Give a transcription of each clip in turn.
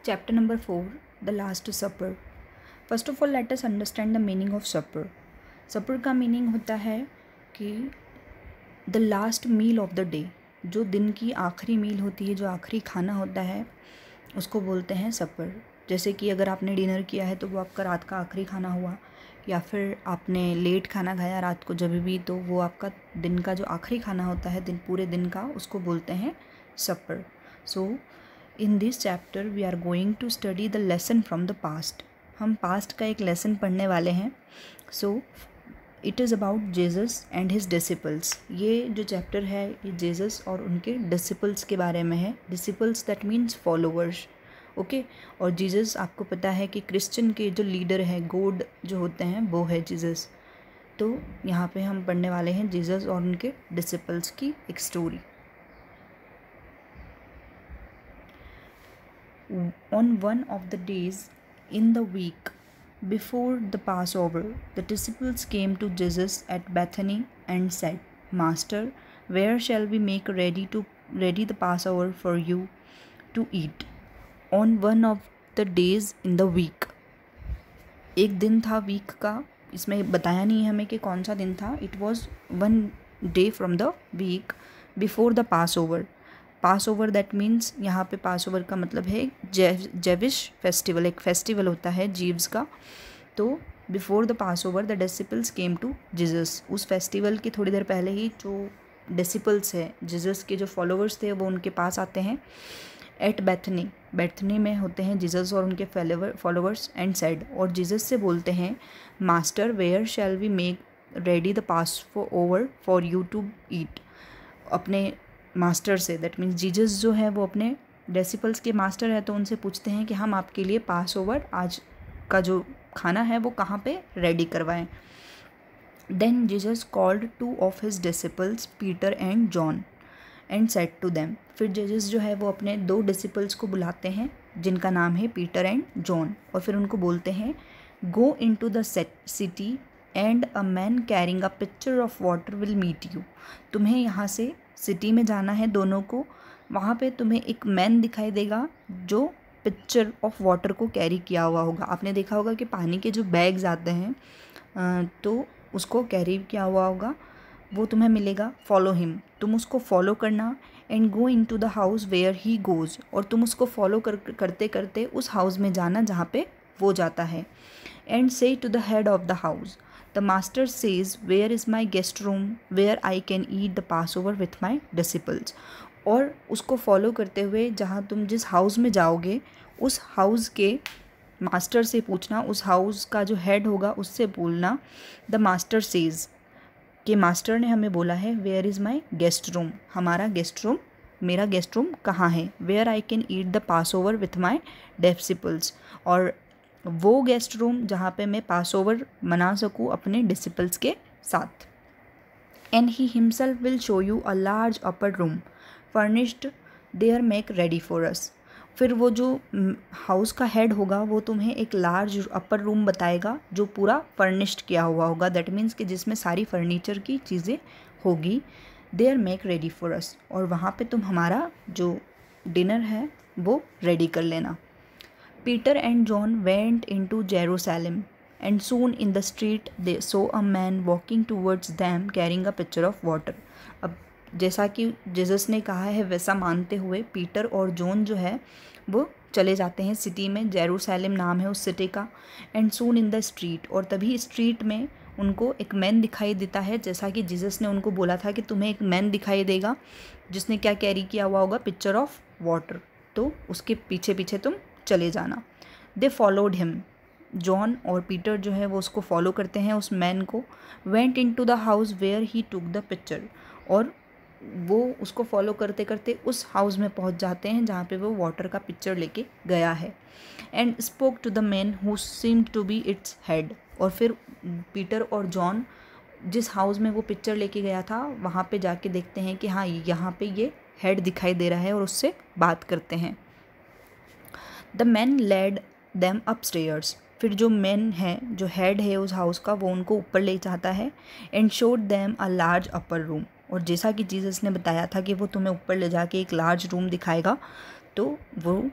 Chapter number 4, The Last Supper. First of all, let us understand the meaning of supper. Supper का meaning होता है कि the last meal of the day, जो दिन की आखिरी मील होती है, जो आखिरी खाना होता है, उसको बोलते हैं सपर. जैसे कि अगर आपने डिनर किया है तो वो आपका रात का आखिरी खाना हुआ, या फिर आपने लेट खाना खाया रात को जब भी, तो वो आपका दिन का जो आखिरी खाना होता है पूरे दिन का, उसको बोलते हैं supper. So in this chapter we are going to study the lesson from the past. हम पास्ट का एक लेसन पढ़ने वाले हैं. So it is about Jesus and his disciples. ये जो चैप्टर है ये जेसस और उनके डिसिपल्स के बारे में है. Disciples that means followers. Okay. और जीसस आपको पता है कि क्रिश्चियन के जो लीडर हैं, गॉड जो होते हैं, वो है जीसस. तो यहाँ पे हम पढ़ने वाले हैं जीसस और उनके डिसिपल्स की एक story. On one of the days in the week before the Passover, the disciples came to Jesus at Bethany and said, Master, where shall we make ready the Passover for you to eat? On one of the days in the week. एक दिन था week का, इसमें बताया नहीं है हमें कि कौन सा दिन था. It was one day from the week before the Passover. Passover that means, यहाँ पे पास ओवर का मतलब है जेविश फेस्टिवल. एक फेस्टिवल होता है जीव्स का. तो before the Passover the disciples came to Jesus. उस फेस्टिवल के थोड़ी देर पहले ही जो डिसिपल्स है, जीसस के जो फॉलोवर्स थे, वो उनके पास आते हैं. एट बैथनी, बैथनी में होते हैं जीसस और उनके फॉलोवर्स. एंड सेड, और जीसस से बोलते हैं, master where shall we make ready the Passover for you to eat. अपने मास्टर से, दैट मीन्स जीसस जो है वो अपने डिसिपल्स के मास्टर है, तो उनसे पूछते हैं कि हम आपके लिए पास ओवर आज का जो खाना है वो कहाँ पे रेडी करवाएं. Then Jesus called two of his disciples Peter and John and said to them. फिर जीसस जो है वो अपने दो डिसिपल्स को बुलाते हैं जिनका नाम है पीटर एंड जॉन, और फिर उनको बोलते हैं, go in to the city and a man carrying a picture of water will meet you. तुम्हें यहाँ से सिटी में जाना है दोनों को. वहाँ पे तुम्हें एक मैन दिखाई देगा जो पिक्चर ऑफ वाटर को कैरी किया हुआ होगा. आपने देखा होगा कि पानी के जो बैग्स आते हैं तो उसको कैरी किया हुआ होगा, वो तुम्हें मिलेगा. फॉलो हिम, तुम उसको फॉलो करना. And go in to the house where he goes, और तुम उसको फॉलो करते करते उस हाउस में जाना जहाँ पे वो जाता है. And say to the head of the house, the master says, where is my guest room where I can eat the Passover with my disciples. और उसको फॉलो करते हुए जहाँ तुम जिस हाउस में जाओगे, उस हाउस के मास्टर से पूछना, उस हाउस का जो हेड होगा उससे बोलना, द मास्टर सेज, कि मास्टर ने हमें बोला है, where is my guest room, हमारा गेस्ट रूम, मेरा गेस्ट रूम कहाँ है, where I can eat the Passover with my disciples, और वो गेस्ट रूम जहाँ पे मैं पास ओवर मना सकूँ अपने डिसिपल्स के साथ. And he himself will show you a large upper room furnished there make ready for us. फिर वो जो हाउस का हेड होगा वो तुम्हें एक लार्ज अपर रूम बताएगा जो पूरा फर्निश्ड किया हुआ होगा. दैट मीन्स कि जिसमें सारी फर्नीचर की चीज़ें होगी. There make ready for us, और वहाँ पे तुम हमारा जो डिनर है वो रेडी कर लेना. Peter and John went into Jerusalem, and soon in the street they saw a man walking towards them carrying a pitcher of water. अब जैसा कि जीसस ने कहा है वैसा मानते हुए पीटर और जॉन जो है वो चले जाते हैं सिटी में. जेरूसलम नाम है उस सिटी का. And soon in the street, और तभी स्ट्रीट में उनको एक मैन दिखाई देता है, जैसा कि जीसस ने उनको बोला था कि तुम्हें एक मैन दिखाई देगा जिसने क्या कैरी किया हुआ होगा, पिक्चर ऑफ वाटर. तो उसके पीछे पीछे तुम चले जाना. दे फॉलोड हिम, जॉन और पीटर जो है वो उसको फॉलो करते हैं, उस मैन को. Went in to the house where he took the picture, और वो उसको फॉलो करते करते उस हाउस में पहुंच जाते हैं जहाँ पे वो वाटर का पिक्चर लेके गया है. And spoke to the man who seemed to be its head, और फिर पीटर और जॉन जिस हाउस में वो पिक्चर लेके गया था वहाँ पे जाके देखते हैं कि हाँ यहाँ पे ये हेड दिखाई दे रहा है, और उससे बात करते हैं. The man led them upstairs, फिर जो मैन है, जो हेड है उस हाउस का, वो उनको ऊपर ले जाता है. And showed them a large upper room, और जैसा कि जीसस ने बताया था कि वो तुम्हें ऊपर ले जाके एक लार्ज रूम दिखाएगा, तो वो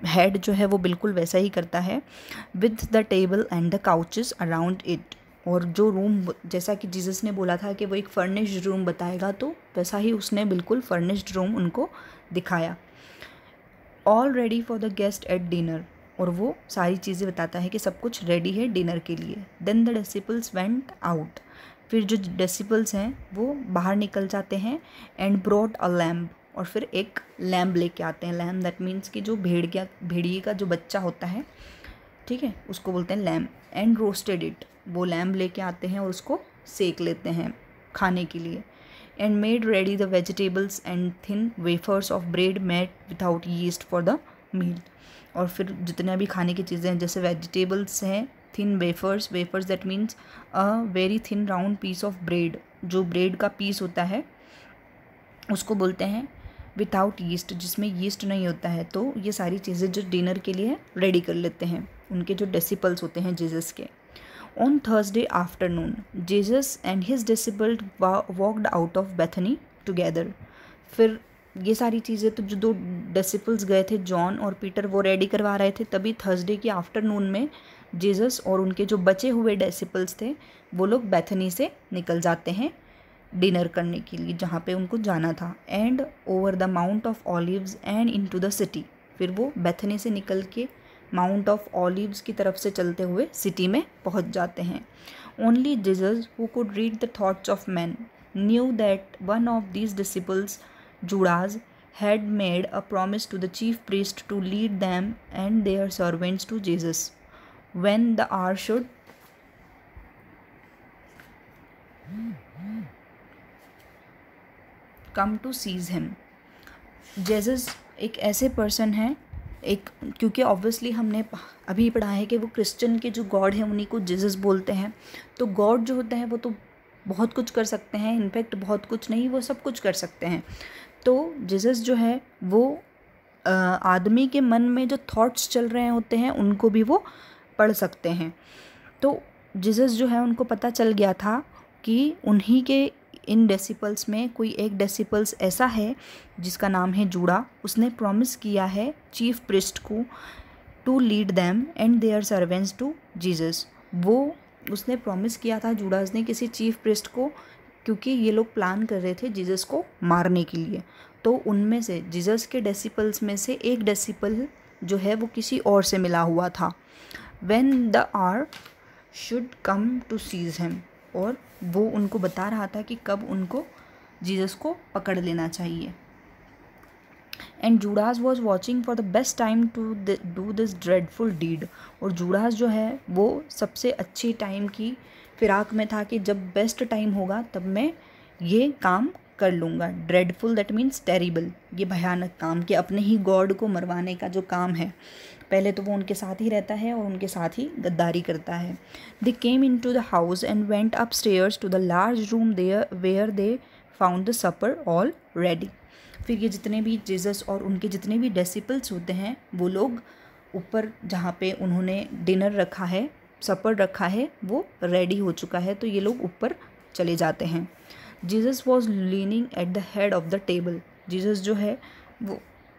हेड जो है वो बिल्कुल वैसा ही करता है, with the table and the couches around it. और जो रूम, जैसा कि जीसस ने बोला था कि वो एक फर्निश्ड रूम बताएगा, तो वैसा ही उसने बिल्कुल फर्निश्ड रूम उनको दिखाया। All ready for the guest at dinner, और वो सारी चीज़ें बताता है कि सब कुछ रेडी है डिनर के लिए। Then the disciples went out, फिर जो डिसिपल्स हैं वो बाहर निकल जाते हैं। एंड ब्रॉट अ लैम्प, और फिर एक लैम्प लेके आते हैं। लैम्प दैट मीन्स कि जो भेड़िए का जो बच्चा होता है, ठीक है, उसको बोलते हैं लैम्प। एंड रोस्टेड इट, वो लैम्प लेके आते हैं और उसको सेक लेते हैं खाने के लिए। And made ready the vegetables and thin wafers of bread made without yeast for the meal. और फिर जितने भी खाने की चीज़ें हैं, जैसे वेजिटेबल्स हैं, thin wafers that means a very thin round piece of bread, जो ब्रेड का पीस होता है उसको बोलते हैं विदाउट यीस्ट, जिसमें यीस्ट नहीं होता है। तो ये सारी चीज़ें जो डिनर के लिए रेडी कर लेते हैं उनके जो डिसिपल्स होते हैं जीसस के। On Thursday afternoon Jesus and his disciple walked out of Bethany together. फिर ये सारी चीज़ें तो जो 2 डिसिपल्स गए थे, जॉन और पीटर, वो रेडी करवा रहे थे। तभी थर्सडे की आफ्टरनून में जीसस और उनके जो बचे हुए डिसिपल्स थे वो लोग बेथनी से निकल जाते हैं डिनर करने के लिए, जहाँ पे उनको जाना था। And over the mount of olives and into the city, फिर वो बेथनी से निकल के माउंट ऑफ ऑलिव्स की तरफ से चलते हुए सिटी में पहुँच जाते हैं। Only Jesus who could read the thoughts of man knew that one of these disciples, Judas, had made a promise to the chief priest to lead them and their servants to Jesus when the hour should come to seize him. Jesus एक ऐसे person है, एक, क्योंकि obviously हमने अभी पढ़ा है कि वो क्रिश्चियन के जो गॉड हैं उन्हीं को जीसस बोलते हैं। तो गॉड जो होते हैं वो तो बहुत कुछ कर सकते हैं, इनफैक्ट बहुत कुछ नहीं, वो सब कुछ कर सकते हैं। तो जीसस जो है वो आदमी के मन में जो थॉट्स चल रहे होते हैं उनको भी वो पढ़ सकते हैं। तो जीसस जो है उनको पता चल गया था कि उन्हीं के इन डिसिपल्स में कोई एक डिसिपल्स ऐसा है जिसका नाम है जूड़ा। उसने प्रॉमिस किया है चीफ प्रिस्ट को to lead them and their servants to Jesus. वो उसने प्रॉमिस किया था जूडास ने किसी चीफ प्रिस्ट को, क्योंकि ये लोग प्लान कर रहे थे जीसस को मारने के लिए। तो उनमें से जीसस के डिसिपल्स में से एक डिसिपल जो है वो किसी और से मिला हुआ था। When the hour should come to seize him, और वो उनको बता रहा था कि कब उनको जीसस को पकड़ लेना चाहिए। And Judas was watching for the best time to do this dreadful deed, और जूडास जो है वो सबसे अच्छी टाइम की फिराक में था कि जब बेस्ट टाइम होगा तब मैं ये काम कर लूँगा। ड्रेडफुल दैट मीन्स टेरिबल, ये भयानक काम, कि अपने ही गॉड को मरवाने का जो काम है। पहले तो वो उनके साथ ही रहता है और उनके साथ ही गद्दारी करता है। They came in to the house and went up stairs to the large room where they found the supper all ready. फिर ये जितने भी जीसस और उनके जितने भी डिसिपल्स होते हैं वो लोग ऊपर जहाँ पे उन्होंने डिनर रखा है, सपर रखा है, वो रेडी हो चुका है। तो ये लोग ऊपर चले जाते हैं। Jesus was leaning at the head of the table, Jesus जो है वो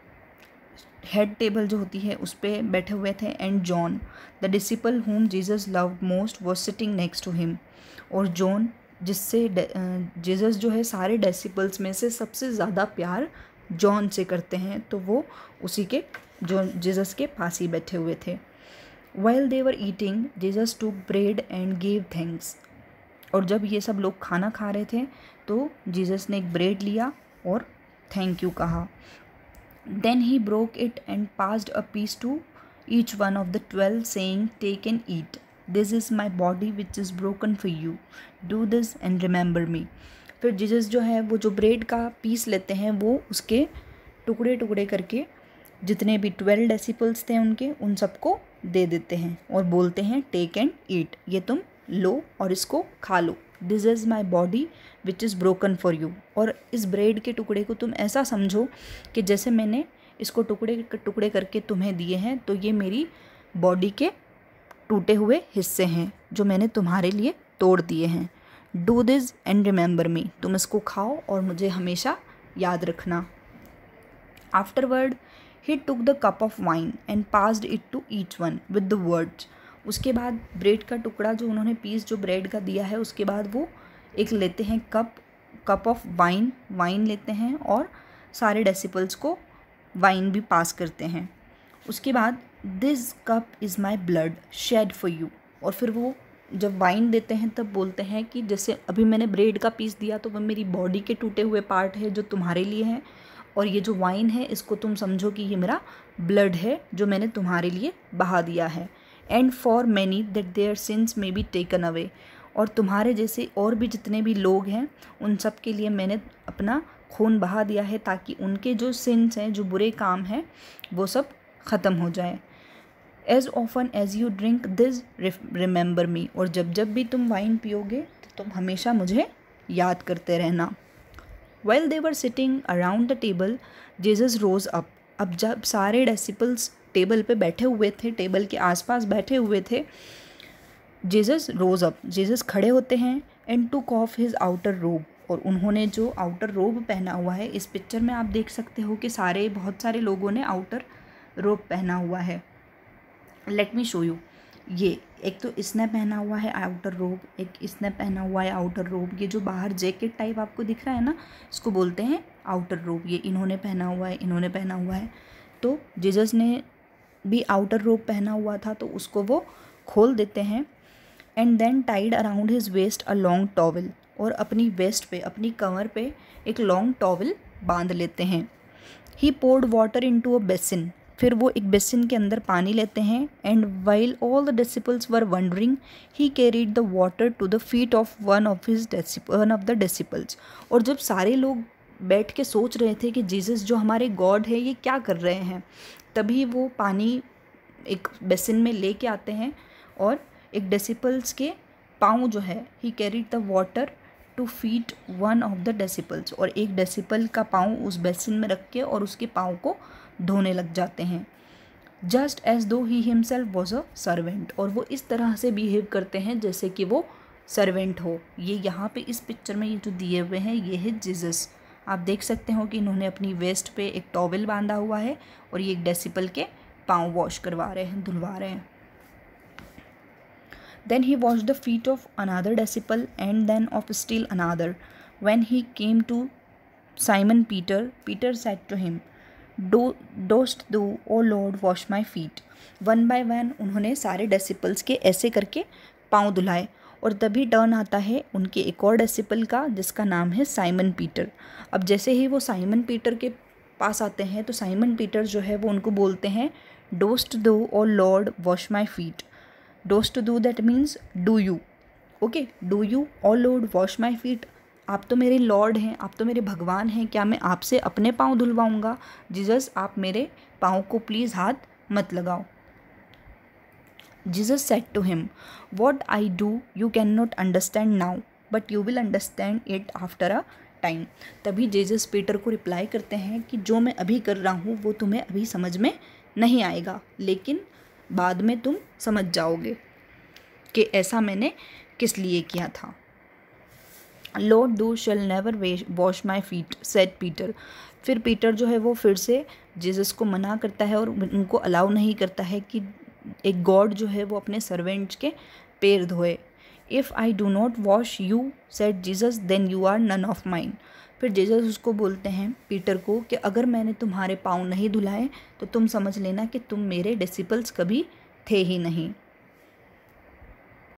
हेड टेबल जो होती है उस पर बैठे हुए थे। And John the disciple whom Jesus loved most was sitting next to him, और जॉन जिससे जीसस जो है सारे डिसिपल्स में से सबसे ज़्यादा प्यार जॉन से करते हैं, तो वो उसी के जो जीसस के पास ही बैठे हुए थे। While they were eating, Jesus took bread and gave thanks. और जब ये सब लोग खाना खा रहे थे तो जीसस ने एक ब्रेड लिया और थैंक यू कहा। Then he broke it and passed a piece to each one of the 12, saying, "Take and eat. This is my body which is broken for you. Do this and remember me." फिर Jesus जो है वो जो bread का piece लेते हैं वो उसके टुकड़े टुकड़े करके जितने भी 12 डिसिपल्स थे उनके, उन सबको दे देते हैं और बोलते हैं टेक एंड ईट, ये तुम लो और इसको खा लो। This is my body which is broken for you. और इस ब्रेड के टुकड़े को तुम ऐसा समझो कि जैसे मैंने इसको टुकड़े टुकड़े करके तुम्हें दिए हैं, तो ये मेरी बॉडी के टूटे हुए हिस्से हैं जो मैंने तुम्हारे लिए तोड़ दिए हैं। Do this and remember me, तुम इसको खाओ और मुझे हमेशा याद रखना। Afterward he took the cup of wine and passed it to each one with the words. उसके बाद ब्रेड का टुकड़ा जो उन्होंने पीस जो ब्रेड का दिया है, उसके बाद वो एक लेते हैं कप ऑफ वाइन लेते हैं और सारे डेसिपल्स को वाइन भी पास करते हैं। उसके बाद this cup is my blood shed for you, और फिर वो जब वाइन देते हैं तब बोलते हैं कि जैसे अभी मैंने ब्रेड का पीस दिया तो वो मेरी बॉडी के टूटे हुए पार्ट है जो तुम्हारे लिए हैं, और ये जो वाइन है इसको तुम समझो कि ये मेरा ब्लड है जो मैंने तुम्हारे लिए बहा दिया है। And for many that their sins may be taken away, और तुम्हारे जैसे और भी जितने भी लोग हैं उन सब के लिए मैंने अपना खून बहा दिया है ताकि उनके जो सिंस हैं, जो बुरे काम हैं, वो सब ख़त्म हो जाए। As often as you drink this remember me, और जब भी तुम वाइन पियोगे तो तुम हमेशा मुझे याद करते रहना। While they were sitting around the table, Jesus rose up. अब जब सारे डिसिपल्स टेबल पे बैठे हुए थे, टेबल के आसपास बैठे हुए थे, जीसस रोज अप, जीसस खड़े होते हैं and took off his outer robe, और उन्होंने जो आउटर रोब पहना हुआ है, इस पिक्चर में आप देख सकते हो कि बहुत सारे लोगों ने आउटर रोब पहना हुआ है। Let me show you. ये एक तो इसने पहना हुआ है आउटर रोब, एक इसने पहना हुआ है आउटर रोब। ये जो बाहर जैकेट टाइप आपको दिख रहा है ना, इसको बोलते हैं आउटर रोब। ये इन्होंने पहना हुआ है, इन्होंने पहना हुआ है। तो जीसस ने भी आउटर रोब पहना हुआ था तो उसको वो खोल देते हैं। And then tied around his waist a long towel, और अपनी वेस्ट पे, अपनी कमर पे एक लॉन्ग टॉवल बांध लेते हैं। He poured water into a basin, फिर वो एक बेसिन के अंदर पानी लेते हैं। And while all the disciples were wondering he carried the water to the feet of one of the disciples, और जब सारे लोग बैठ के सोच रहे थे कि जीसस जो हमारे गॉड है ये क्या कर रहे हैं, तभी वो पानी एक बेसिन में लेके आते हैं और एक डिसिपल्स के पाँव जो है, he carried the water to feet one of the disciples, और एक डेसिपल का पाँव उस बेसिन में रख के और उसके पाँव को धोने लग जाते हैं। Just as though he himself was a servant, और वो इस तरह से बिहेव करते हैं जैसे कि वो सर्वेंट हो। ये यहाँ पे इस पिक्चर में ये जो दिए हुए हैं ये है जीसस। आप देख सकते हो कि इन्होंने अपनी वेस्ट पे एक टॉवल बांधा हुआ है और ये एक डेसिपल के पाँव वॉश करवा रहे हैं, धुलवा रहे हैं। Then he washed the feet of another disciple and then of still another. When he came to Simon Peter, Peter said to him, Dost thou, O Lord, wash my feet? One by one उन्होंने सारे disciples के ऐसे करके पाँव धुलाए, और तभी turn आता है उनके एक और डिसिपल का जिसका नाम है साइमन पीटर। अब जैसे ही वो साइमन पीटर के पास आते हैं तो साइमन पीटर जो है वो उनको बोलते हैं, Dost thou, O Lord, wash my feet? Dost do that means do you, okay? Do you, oh Lord, wash my feet? आप तो मेरे लॉर्ड हैं, आप तो मेरे भगवान हैं, क्या मैं आपसे अपने पाँव धुलवाऊंगा? जीसस, आप मेरे पाँव को प्लीज़ हाथ मत लगाओ। Jesus said to him, what I do you cannot understand now, but you will understand it after a time. तभी जीसस पीटर को रिप्लाई करते हैं कि जो मैं अभी कर रहा हूँ वो तुम्हें अभी समझ में नहीं आएगा, लेकिन बाद में तुम समझ जाओगे कि ऐसा मैंने किस लिए किया था। Lord thou shall never wash my feet, said Peter. फिर पीटर जो है वो फिर से जीसस को मना करता है और उनको अलाउ नहीं करता है कि एक गॉड जो है वो अपने सर्वेंट्स के पैर धोए। If I do not wash you, said Jesus, then you are none of mine. फिर जीसस उसको बोलते हैं पीटर को कि अगर मैंने तुम्हारे पाँव नहीं धुलाए तो तुम समझ लेना कि तुम मेरे डिसिपल्स कभी थे ही नहीं।